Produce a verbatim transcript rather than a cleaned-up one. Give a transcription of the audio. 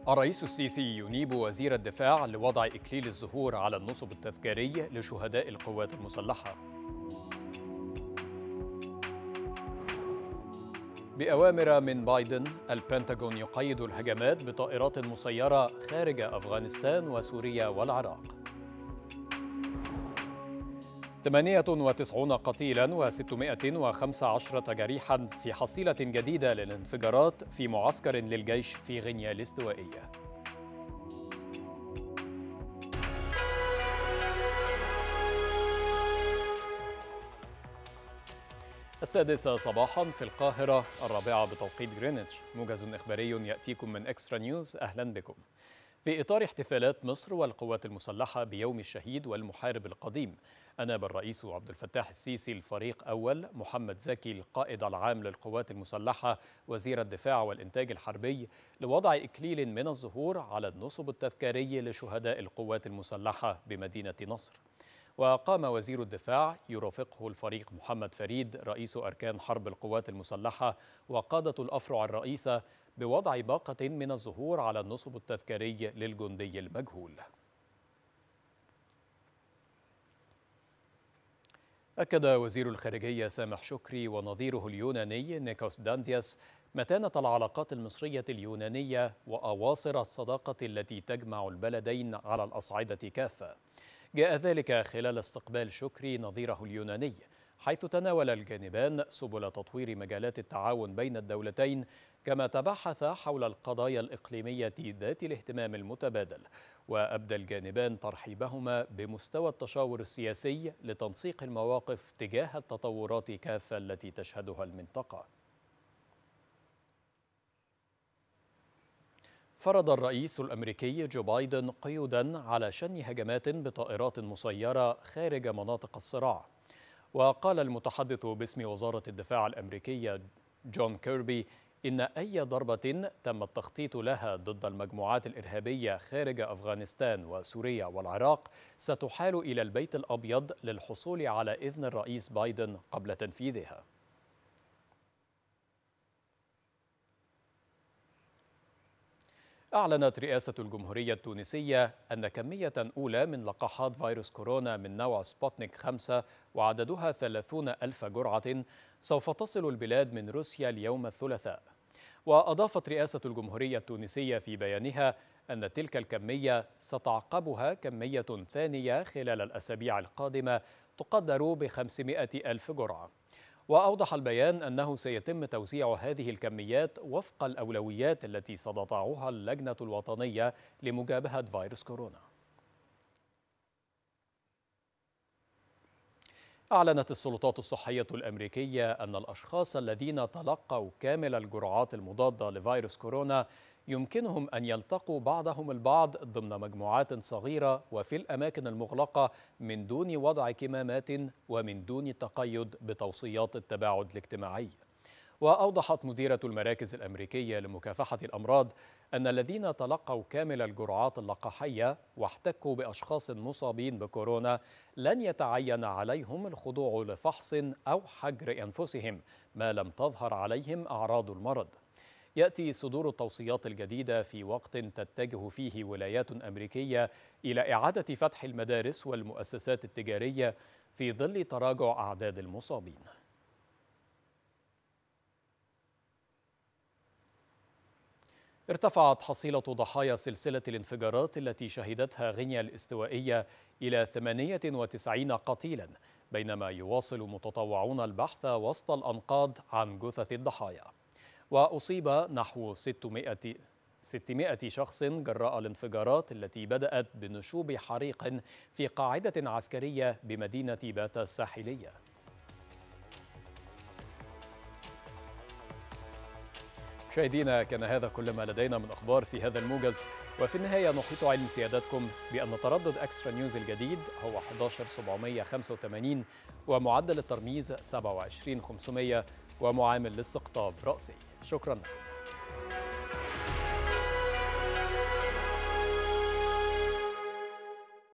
الرئيس السيسي ينيب وزير الدفاع لوضع إكليل الزهور على النصب التذكاري لشهداء القوات المسلحة. بأوامر من بايدن، البنتاغون يقيد الهجمات بطائرات مسيرة خارج أفغانستان وسوريا والعراق. ثمانية وتسعين قتيلا وستمائة وخمسة عشر جريحا في حصيلة جديدة للانفجارات في معسكر للجيش في غينيا الاستوائية. السادسة صباحا في القاهرة، الرابعة بتوقيت غرينتش. موجز إخباري يأتيكم من إكسترا نيوز، أهلا بكم. في إطار احتفالات مصر والقوات المسلحة بيوم الشهيد والمحارب القديم، أناب الرئيس عبد الفتاح السيسي الفريق أول محمد زكي القائد العام للقوات المسلحة وزير الدفاع والإنتاج الحربي لوضع إكليل من الزهور على النصب التذكاري لشهداء القوات المسلحة بمدينة نصر. وقام وزير الدفاع يرافقه الفريق محمد فريد رئيس أركان حرب القوات المسلحة وقادة الأفرع الرئيسة بوضع باقة من الزهور على النصب التذكاري للجندي المجهول. أكد وزير الخارجية سامح شكري ونظيره اليوناني نيكوس داندياس متانة العلاقات المصرية اليونانية وأواصر الصداقة التي تجمع البلدين على الأصعدة كافة. جاء ذلك خلال استقبال شكري نظيره اليوناني، حيث تناول الجانبان سبل تطوير مجالات التعاون بين الدولتين، كما تباحث حول القضايا الإقليمية ذات الاهتمام المتبادل. وأبدى الجانبان ترحيبهما بمستوى التشاور السياسي لتنسيق المواقف تجاه التطورات كافة التي تشهدها المنطقة. فرض الرئيس الأمريكي جو بايدن قيوداً على شن هجمات بطائرات مسيرة خارج مناطق الصراع. وقال المتحدث باسم وزارة الدفاع الأمريكية جون كيربي إن أي ضربة تم التخطيط لها ضد المجموعات الإرهابية خارج أفغانستان وسوريا والعراق ستحال إلى البيت الأبيض للحصول على إذن الرئيس بايدن قبل تنفيذها. أعلنت رئاسة الجمهورية التونسية أن كمية أولى من لقاحات فيروس كورونا من نوع سبوتنيك خمسة وعددها ثلاثون ألف جرعة سوف تصل البلاد من روسيا اليوم الثلاثاء. وأضافت رئاسة الجمهورية التونسية في بيانها أن تلك الكمية ستعقبها كمية ثانية خلال الأسابيع القادمة تقدر بخمسمائة ألف جرعة. وأوضح البيان أنه سيتم توزيع هذه الكميات وفق الأولويات التي ستضعها اللجنة الوطنية لمجابهة فيروس كورونا. أعلنت السلطات الصحية الأمريكية أن الأشخاص الذين تلقوا كامل الجرعات المضادة لفيروس كورونا يمكنهم أن يلتقوا بعضهم البعض ضمن مجموعات صغيرة وفي الأماكن المغلقة من دون وضع كمامات ومن دون التقيد بتوصيات التباعد الاجتماعي. وأوضحت مديرة المراكز الأمريكية لمكافحة الأمراض أن الذين تلقوا كامل الجرعات اللقاحية واحتكوا بأشخاص مصابين بكورونا لن يتعين عليهم الخضوع لفحص أو حجر أنفسهم ما لم تظهر عليهم أعراض المرض. يأتي صدور التوصيات الجديدة في وقت تتجه فيه ولايات أمريكية إلى إعادة فتح المدارس والمؤسسات التجارية في ظل تراجع أعداد المصابين. ارتفعت حصيلة ضحايا سلسلة الانفجارات التي شهدتها غينيا الاستوائية إلى ثمانية وتسعين قتيلا، بينما يواصل متطوعون البحث وسط الأنقاض عن جثث الضحايا. وأصيب نحو ستمائة شخص جراء الانفجارات التي بدأت بنشوب حريق في قاعدة عسكرية بمدينة باتا الساحلية. مشاهدينا، كان هذا كل ما لدينا من أخبار في هذا الموجز، وفي النهاية نحيط علم سيادتكم بأن تردد إكسترا نيوز الجديد هو أحد عشر سبعمائة وخمسة وثمانين ومعدل الترميز سبعة وعشرين خمسمائة ومعامل الاستقطاب رأسي. شكرا.